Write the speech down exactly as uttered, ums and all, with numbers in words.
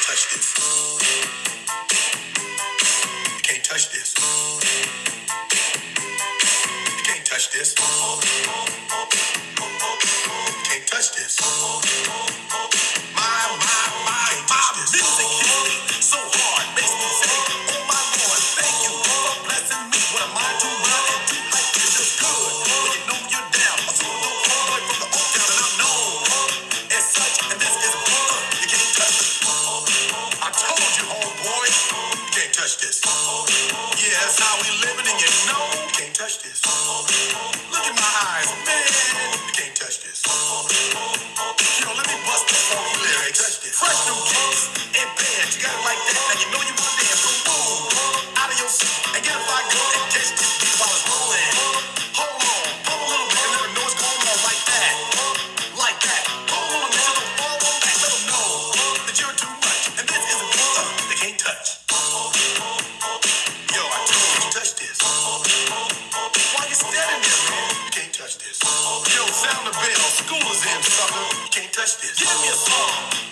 touch this. You can't touch this. You can't touch this. You can't touch this. My, my, my, my music hits me so hard, makes me say, oh my Lord, thank you for blessing me. What am I to run and do like this is good? When you know you're down, a super dope boy from the Oak Town, and I'm known as such, and this is good. You can't touch it. I told you, homeboy, you can't touch this. Yeah, that's how we living, and you know you can't touch this. Look in my eyes, man, you can't touch this. You know, let me bust the funky lyrics. Fresh new kicks and bands, you got it like that. Now you know you want to dance, so boom, out of your seat and get a fire girl and catch this beat while it's rolling. Hold on, pump a little bit and let them know what's going on like that, like that. Hold on, make sure don't fall on back. Let them know that you're too much and this is a beat uh, they can't touch. Yo, I told you to touch this. Why you standing there, man? You can't touch this. Yo, sound the bell. School is in, sucker. You can't touch this. Give me a song.